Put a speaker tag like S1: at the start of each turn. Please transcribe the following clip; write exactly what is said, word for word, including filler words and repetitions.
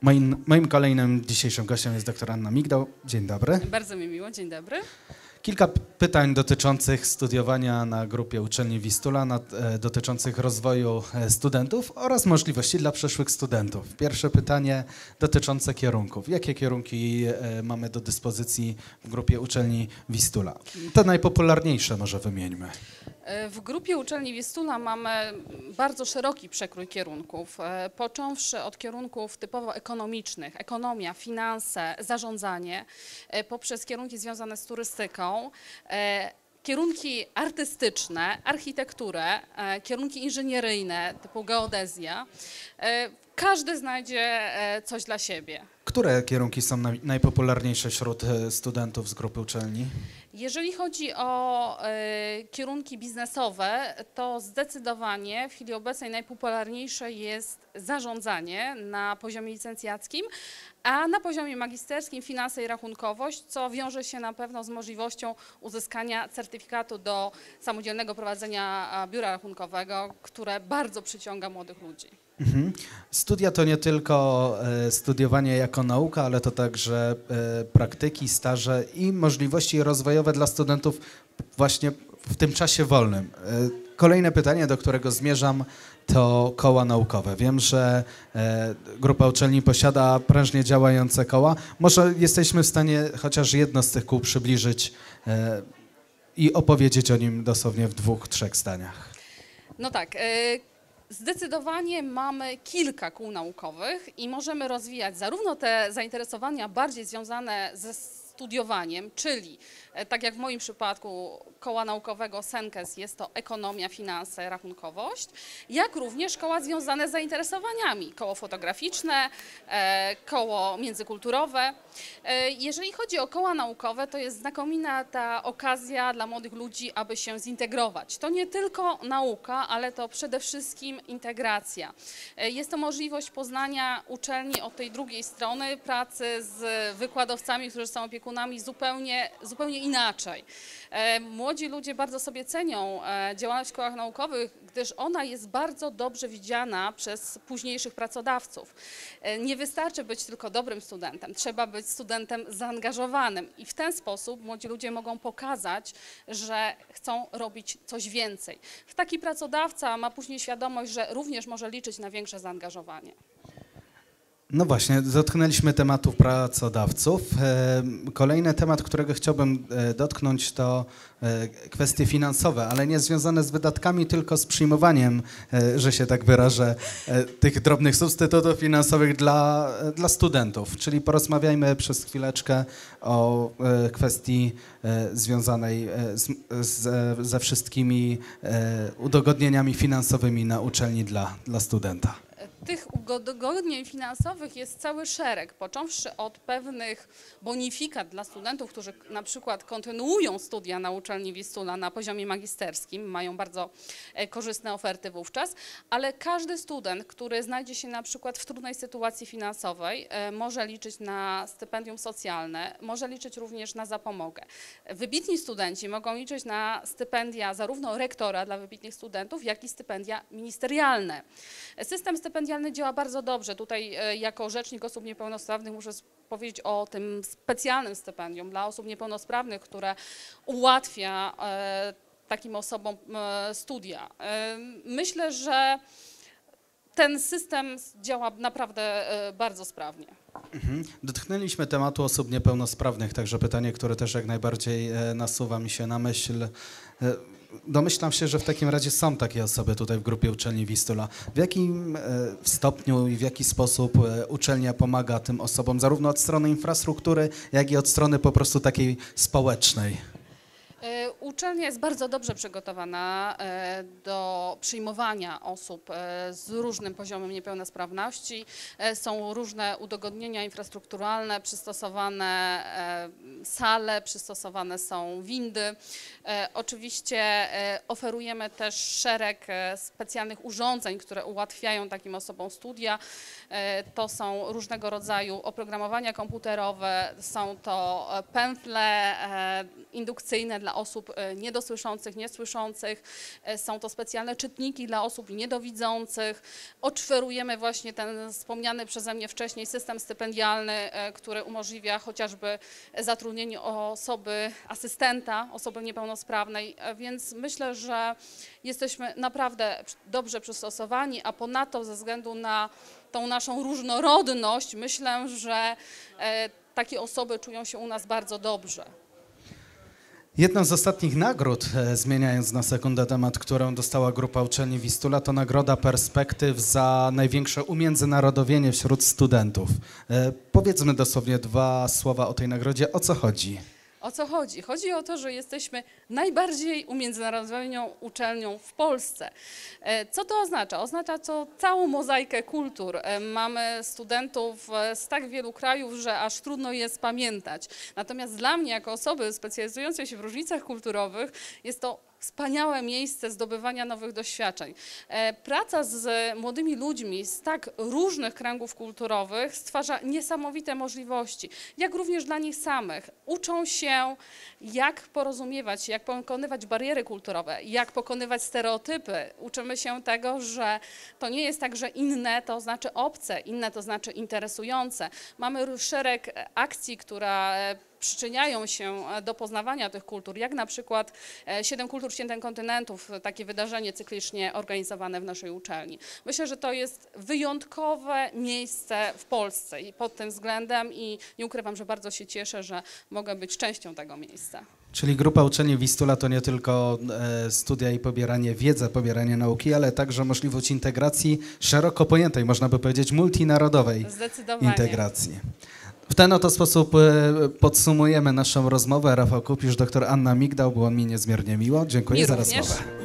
S1: Moim, moim kolejnym dzisiejszym gościem jest doktor Anna Migdał. Dzień dobry.
S2: Bardzo mi miło, dzień dobry.
S1: Kilka pytań dotyczących studiowania na grupie uczelni Wistula, nad, e, dotyczących rozwoju e, studentów oraz możliwości dla przyszłych studentów. Pierwsze pytanie dotyczące kierunków. Jakie kierunki e, mamy do dyspozycji w grupie uczelni Wistula? Te najpopularniejsze może wymieńmy.
S2: W grupie uczelni Wistula mamy bardzo szeroki przekrój kierunków, począwszy od kierunków typowo ekonomicznych, ekonomia, finanse, zarządzanie, poprzez kierunki związane z turystyką, kierunki artystyczne, architekturę, kierunki inżynieryjne typu geodezja. Każdy znajdzie coś dla siebie.
S1: Które kierunki są naj, najpopularniejsze wśród studentów z grupy uczelni?
S2: Jeżeli chodzi o y, kierunki biznesowe, to zdecydowanie w chwili obecnej najpopularniejsze jest zarządzanie na poziomie licencjackim, a na poziomie magisterskim finanse i rachunkowość, co wiąże się na pewno z możliwością uzyskania certyfikatu do samodzielnego prowadzenia biura rachunkowego, które bardzo przyciąga młodych ludzi.
S1: Mhm. Studia to nie tylko e, studiowanie jako nauka, ale to także e, praktyki, staże i możliwości rozwojowe dla studentów właśnie w tym czasie wolnym. E, kolejne pytanie, do którego zmierzam, to koła naukowe. Wiem, że e, grupa uczelni posiada prężnie działające koła. Może jesteśmy w stanie chociaż jedno z tych kół przybliżyć e, i opowiedzieć o nim dosłownie w dwóch, trzech zdaniach.
S2: No tak. Y Zdecydowanie mamy kilka kół naukowych i możemy rozwijać zarówno te zainteresowania bardziej związane ze studiowaniem, czyli tak jak w moim przypadku koła naukowego Senkes jest to ekonomia, finanse, rachunkowość, jak również koła związane z zainteresowaniami, koło fotograficzne, koło międzykulturowe. Jeżeli chodzi o koła naukowe, to jest znakomita ta okazja dla młodych ludzi, aby się zintegrować. To nie tylko nauka, ale to przede wszystkim integracja. Jest to możliwość poznania uczelni od tej drugiej strony, pracy z wykładowcami, którzy są opiekunami zupełnie, zupełnie inaczej. Młodzi ludzie bardzo sobie cenią działalność w kołach naukowych, gdyż ona jest bardzo dobrze widziana przez późniejszych pracodawców. Nie wystarczy być tylko dobrym studentem, trzeba być studentem zaangażowanym i w ten sposób młodzi ludzie mogą pokazać, że chcą robić coś więcej. Taki pracodawca ma później świadomość, że również może liczyć na większe zaangażowanie.
S1: No właśnie, dotknęliśmy tematów pracodawców. Kolejny temat, którego chciałbym dotknąć, to kwestie finansowe, ale nie związane z wydatkami, tylko z przyjmowaniem, że się tak wyrażę, tych drobnych substytutów finansowych dla, dla studentów. Czyli porozmawiajmy przez chwileczkę o kwestii związanej z, z, ze wszystkimi udogodnieniami finansowymi na uczelni dla, dla studenta.
S2: Tych udogodnień finansowych jest cały szereg, począwszy od pewnych bonifikat dla studentów, którzy na przykład kontynuują studia na uczelni Wistula na poziomie magisterskim, mają bardzo korzystne oferty wówczas, ale każdy student, który znajdzie się na przykład w trudnej sytuacji finansowej, może liczyć na stypendium socjalne, może liczyć również na zapomogę. Wybitni studenci mogą liczyć na stypendia zarówno rektora dla wybitnych studentów, jak i stypendia ministerialne. System stypendialny działa bardzo dobrze. Tutaj jako rzecznik osób niepełnosprawnych muszę powiedzieć o tym specjalnym stypendium dla osób niepełnosprawnych, które ułatwia takim osobom studia. Myślę, że ten system działa naprawdę bardzo sprawnie.
S1: Mhm. Dotknęliśmy tematu osób niepełnosprawnych, także pytanie, które też jak najbardziej nasuwa mi się na myśl. Domyślam się, że w takim razie są takie osoby tutaj w grupie uczelni Wistula. W jakim stopniu i w jaki sposób uczelnia pomaga tym osobom, zarówno od strony infrastruktury, jak i od strony po prostu takiej społecznej?
S2: Uczelnia jest bardzo dobrze przygotowana do przyjmowania osób z różnym poziomem niepełnosprawności. Są różne udogodnienia infrastrukturalne, przystosowane sale, przystosowane są windy. Oczywiście oferujemy też szereg specjalnych urządzeń, które ułatwiają takim osobom studia. To są różnego rodzaju oprogramowania komputerowe, są to pętle indukcyjne dla osób e, niedosłyszących, niesłyszących. E, Są to specjalne czytniki dla osób niedowidzących. Oferujemy właśnie ten wspomniany przeze mnie wcześniej system stypendialny, e, który umożliwia chociażby zatrudnienie osoby, asystenta, osoby niepełnosprawnej, e, więc myślę, że jesteśmy naprawdę dobrze przystosowani, a ponadto ze względu na tą naszą różnorodność myślę, że e, takie osoby czują się u nas bardzo dobrze.
S1: Jedną z ostatnich nagród, e, zmieniając na sekundę temat, którą dostała grupa uczelni Wistula, to nagroda Perspektyw za największe umiędzynarodowienie wśród studentów. E, powiedzmy dosłownie dwa słowa o tej nagrodzie. O co chodzi?
S2: O co chodzi? Chodzi o to, że jesteśmy najbardziej umiędzynarodowioną uczelnią w Polsce. E, Co to oznacza? Oznacza to całą mozaikę kultur. E, Mamy studentów e, z tak wielu krajów, że aż trudno je spamiętać. Natomiast dla mnie, jako osoby specjalizującej się w różnicach kulturowych, jest to wspaniałe miejsce zdobywania nowych doświadczeń. E, Praca z młodymi ludźmi z tak różnych kręgów kulturowych stwarza niesamowite możliwości, jak również dla nich samych. Uczą się, jak porozumiewać, jak pokonywać bariery kulturowe, jak pokonywać stereotypy. Uczymy się tego, że to nie jest tak, że inne to znaczy obce, inne to znaczy interesujące. Mamy szereg akcji, które przyczyniają się do poznawania tych kultur, jak na przykład Siedem Kultur, Siedem Kontynentów, takie wydarzenie cyklicznie organizowane w naszej uczelni. Myślę, że to jest wyjątkowe miejsce w Polsce i pod tym względem i nie ukrywam, że bardzo się cieszę, że mogę być częścią tego miejsca.
S1: Czyli grupa uczelni Wistula to nie tylko e, studia i pobieranie wiedzy, pobieranie nauki, ale także możliwość integracji szeroko pojętej, można by powiedzieć multinarodowej
S2: Zdecydowanie.
S1: integracji. W ten oto sposób e, podsumujemy naszą rozmowę. Rafał Kupisz, doktor Anna Migdał, było mi niezmiernie miło. Dziękuję
S2: Mi
S1: za
S2: również.
S1: rozmowę.